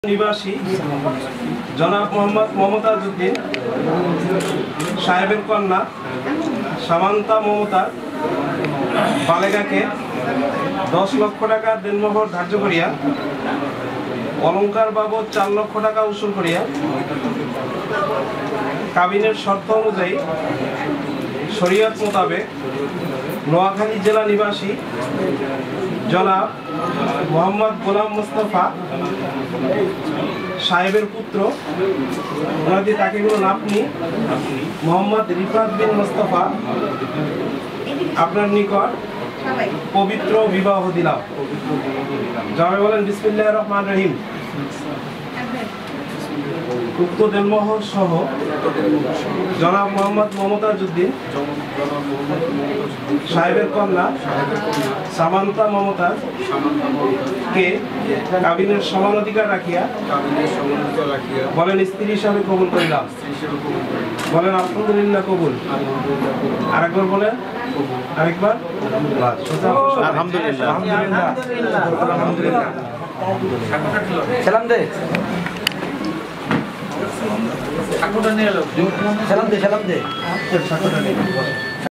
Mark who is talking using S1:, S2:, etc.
S1: নিবাসী জনাব মোহাম্মদ মমতাজ উদ্দিন সাহেবের কন্যা সামান্তা মমতা বালেগাকে 10 লক্ষ টাকা দেনমোহর ধার্য করিয়া অলংকার বাবদ 4 লক্ষ টাকা উসুল করিয়া কাবিনের শর্ত অনুযায়ী শরীয়ত মোতাবেক নোয়াখালী জেলা নিবাসী জনাব মোহাম্মদ গোলাম মুস্তফা সাহেবের পুত্র ওনাদের তাকে কোনো নাতনি মোহাম্মদ রিফাত বিন মুস্তফা আপনার নিকট পবিত্র বিবাহ দিলাম। জবাবে বলেন বিসমিল্লাহির রহমানির রহিম। উক্ত দেনমোহর সহ জনাব মোহাম্মদ মমতাজ উদ্দিন সাহেবের কন্যা সামান্তা মমতাজ কে কাবিনের সমান অধিকার রাখিয়া বলেন স্ত্রী হিসাবে কবুল করিলাম। বলেন আলহামদুলিল্লাহ কবুল। আরেকবার বলেন, আরেকবার
S2: আলহামদুলিল্লাহ।
S1: আলহামদুলিল্লাহ।
S2: সালাম দে, সালাম দে, সালাম দে।